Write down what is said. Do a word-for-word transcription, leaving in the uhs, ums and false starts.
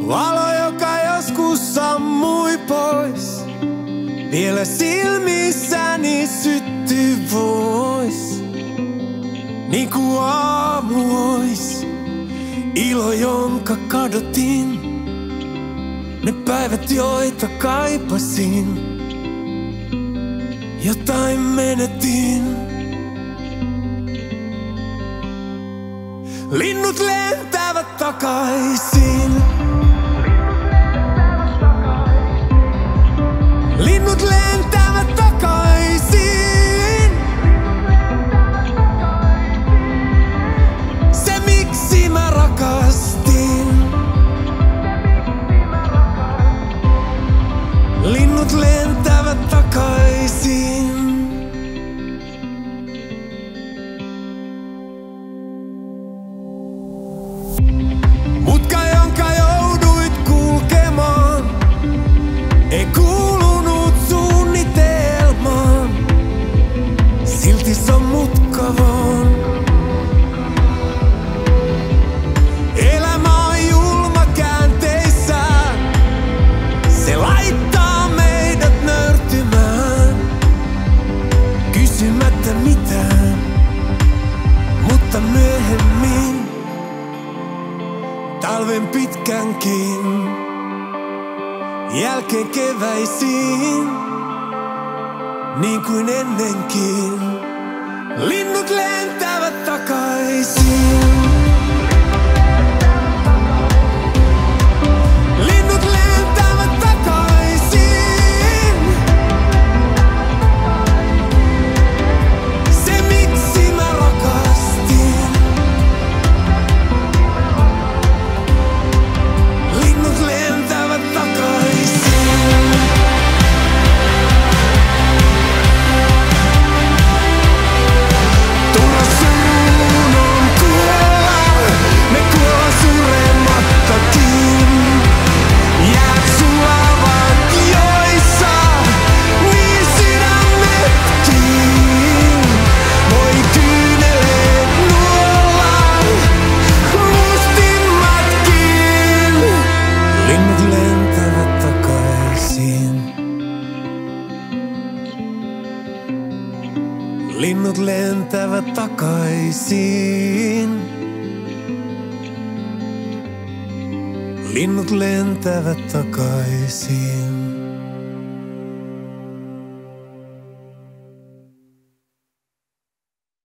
Valo, joka joskus sammui pois, vielä silmissäni syttyy vois. Niin kuin aamu ois, ilo jonka kadotin, ne päivät joita kaipasin, jotain menetin. Linnut lentävät takaisin. Linnut lentävät takaisin. Se miksi mä rakastin. Linnut lentävät takaisin. Mutka, jonka jouduit kulkemaan, ei kuulunut suunnitelmaan. Silti se on mutka vaan. Elämä on julma käänteissään. Se laittaa meidät nöyrtymään, kysymättä mitään, mutta myöhemmin, talven pitkänkin jälkeen keväisiin, niin kuin ennenkin, linnut lentävät takaisin. Linnut lentävät takaisin. Se miksi mä rakastin. Linnut lentävät takaisin. Tulossa mun on kuolla, me kuolla suremattakin. Jäät sulavat joissa, niin sydämetkin. Voi kyyneleet nuolla, mustimmatkin. Linnut lentävät takaisin. Linnut lentävät takaisin. Linnut lentävät takaisin.